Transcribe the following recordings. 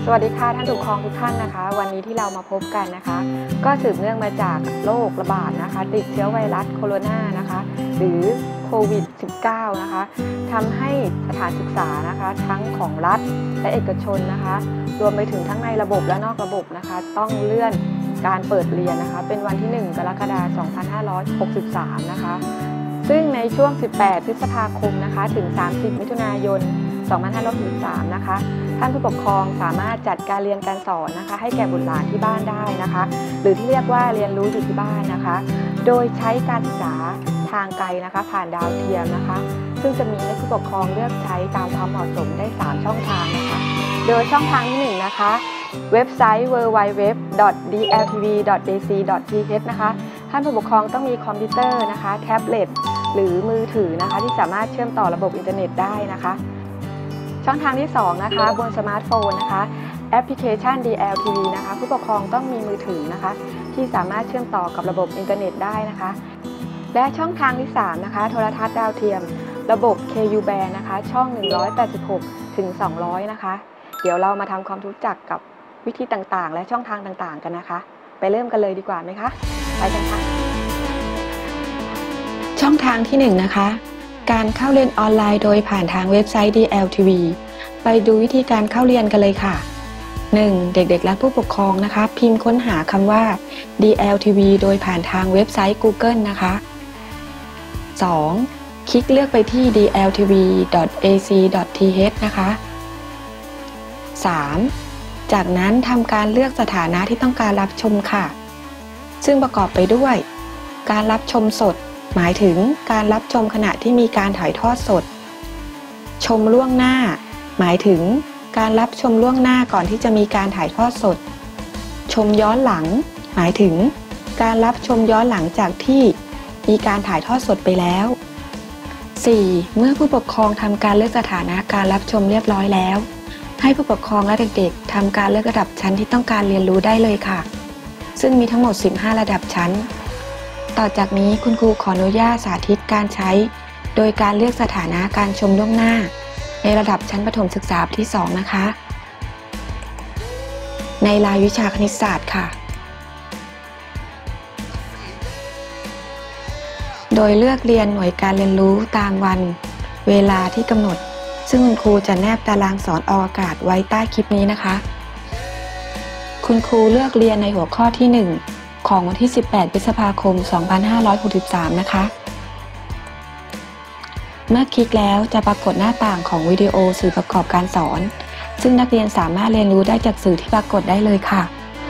สวัสดีค่ะท่านผู้ปกครองทุกท่านนะคะวันนี้ที่เรามาพบกันนะคะก็สืบเนื่องมาจากโรคระบาดนะคะติดเชื้อไวรัสโคโรนานะคะหรือโควิด -19 นะคะทำให้สถานศึกษานะคะทั้งของรัฐและเอกชนนะคะรวมไปถึงทั้งในระบบและนอกระบบนะคะต้องเลื่อนการเปิดเรียนนะคะเป็นวันที่ 1 กรกฎาคม 2563 นะคะซึ่งในช่วง 18 พฤษภาคมนะคะถึง 30 มิถุนายน 2563 นะคะท่านผู้ปกครองสามารถจัดการเรียนการสอนนะคะให้แก่บุตรหลานที่บ้านได้นะคะหรือที่เรียกว่าเรียนรู้อยู่ที่บ้านนะคะโดยใช้การศึกษาทางไกลนะคะผ่านดาวเทียมนะคะซึ่งจะมีให้ผู้ปกครองเลือกใช้ตามความเหมาะสมได้3ช่องทางนะคะโดยช่องทางที่1นะคะเว็บไซต์ www.dltv.ac.th นะคะท่านผู้ปกครองต้องมีคอมพิวเตอร์นะคะแท็บเล็ตหรือมือถือนะคะที่สามารถเชื่อมต่อระบบอินเทอร์เน็ตได้นะคะช่องทางที่2นะคะบนสมาร์ทโฟนนะคะแอปพลิเคชัน DLTV นะคะผู้ปกครองต้องมีมือถือนะคะที่สามารถเชื่อมต่อกับระบบอินเทอร์เน็ตได้นะคะและช่องทางที่3นะคะโทรทัศน์ดาวเทียมระบบ KU band นะคะช่อง186ถึง200นะคะเดี๋ยวเรามาทำความรู้จักกับวิธีต่างๆและช่องทางต่างๆกันนะคะไปเริ่มกันเลยดีกว่าไหมคะไปกันค่ะช่องทางที่1นะคะการเข้าเรียนออนไลน์โดยผ่านทางเว็บไซต์ DLTV ไปดูวิธีการเข้าเรียนกันเลยค่ะ 1. เด็กๆและผู้ปกครองนะคะพิมพ์ค้นหาคำว่า DLTV โดยผ่านทางเว็บไซต์ Google นะคะ 2. คลิกเลือกไปที่ dltv.ac.th นะคะ 3. จากนั้นทำการเลือกสถานะที่ต้องการรับชมค่ะซึ่งประกอบไปด้วยการรับชมสดหมายถึงการรับชมขณะที่มีการถ่ายทอดสดชมล่วงหน้าหมายถึงการรับชมล่วงหน้าก่อนที่จะมีการถ่ายทอดสดชมย้อนหลังหมายถึงการรับชมย้อนหลังจากที่มีการถ่ายทอดสดไปแล้ว 4. เมื่อผู้ปกครองทำการเลือกสถานะการรับชมเรียบร้อยแล้วให้ผู้ปกครองและเด็กๆทำการเลือกระดับชั้นที่ต้องการเรียนรู้ได้เลยค่ะซึ่งมีทั้งหมด15ระดับชั้นต่อจากนี้คุณครูขออนุญาตสาธิตการใช้โดยการเลือกสถานะการชมล่วงหน้าในระดับชั้นประถมศึกษาที่2นะคะในรายวิชาคณิตศาสตร์ค่ะโดยเลือกเรียนหน่วยการเรียนรู้ตามวันเวลาที่กำหนดซึ่งคุณครูจะแนบตารางสอนออกอากาศไว้ใต้คลิปนี้นะคะคุณครูเลือกเรียนในหัวข้อที่1ของวันที่18 พฤษภาคม 2563นะคะเมื่อคลิกแล้วจะปรากฏหน้าต่างของวิดีโอสื่อประกอบการสอนซึ่งนักเรียนสามารถเรียนรู้ได้จากสื่อที่ปรากฏได้เลยค่ะ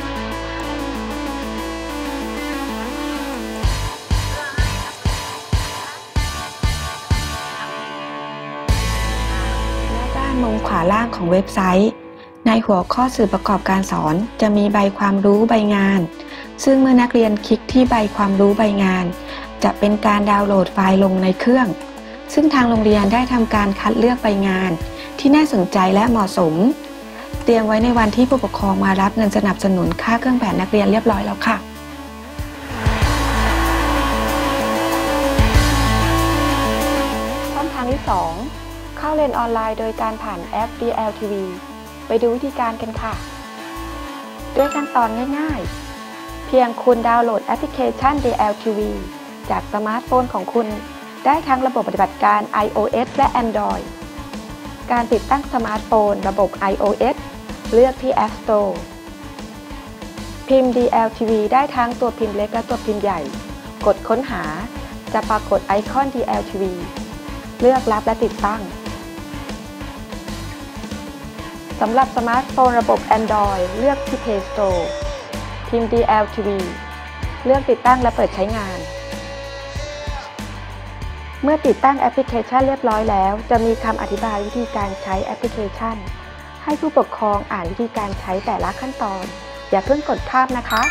ด้านมุมขวาล่างของเว็บไซต์ในหัวข้อสื่อประกอบการสอนจะมีใบความรู้ใบงานซึ่งเมื่อนักเรียนคลิกที่ใบความรู้ใบงานจะเป็นการดาวน์โหลดไฟล์ลงในเครื่องซึ่งทางโรงเรียนได้ทำการคัดเลือกใบงานที่น่าสนใจและเหมาะสมเตรียมไว้ในวันที่ผู้ปกครองมารับเงินสนับสนุนค่าเครื่องแบบนักเรียนเรียบร้อยแล้วค่ะช่องทางที่2เข้าเรียนออนไลน์โดยการผ่านแอป DLTV ไปดูวิธีการกันค่ะด้วยขั้นตอนง่ายๆเพียงคุณดาวน์โหลดแอปพลิเคชัน DLTV จากสมาร์ทโฟนของคุณได้ทั้งระบบปฏิบัติการ iOS และ Android การติดตั้งสมาร์ทโฟนระบบ iOS เลือกที่ App Store พิมพ์ DLTV ได้ทั้งตัวพิมพ์เล็กและตัวพิมพ์ใหญ่กดค้นหาจะปรากฏไอคอน DLTV เลือกรับและติดตั้งสำหรับสมาร์ทโฟนระบบ Android เลือกที่ Play Store พิมพ์ DLTV เลือกติดตั้งและเปิดใช้งานเมื่อติดตั้งแอปพลิเคชันเรียบร้อยแล้วจะมีคำอธิบายวิธีการใช้แอปพลิเคชันให้ผู้ปกครองอ่านวิธีการใช้แต่ละขั้นตอนอย่าเพิ่งกดข้ามนะคะ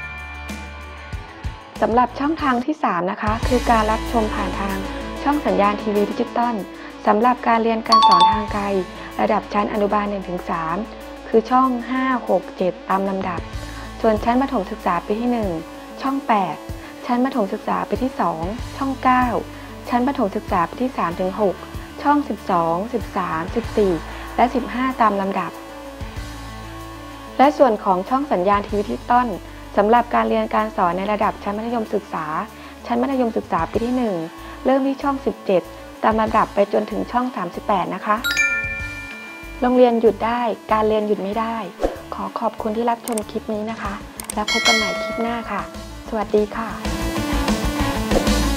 สำหรับช่องทางที่3นะคะคือการรับชมผ่านทางช่องสัญญาณทีวีดิจิตอลสำหรับการเรียนการสอนทางไกลระดับชั้นอนุบาล 1-3 คือช่อง 5, 6, 7 ตามลำดับส่วนชั้นประถมศึกษาปีที่1ช่อง 8 ชั้นประถมศึกษาปีที่2ช่อง 9ชั้นประถมศึกษาปีที่ 3-6 ช่อง 12, 13, 14 และ 15 ตามลำดับและส่วนของช่องสัญญาณทีวีดิจิตอลสำหรับการเรียนการสอนในระดับชั้นมัธยมศึกษาปีที่ 1 เริ่มที่ช่อง 17 ตามลำดับไปจนถึงช่อง 38 นะคะโรงเรียนหยุดได้การเรียนหยุดไม่ได้ขอขอบคุณที่รับชมคลิปนี้นะคะแล้วพบกันใหม่คลิปหน้าค่ะสวัสดีค่ะ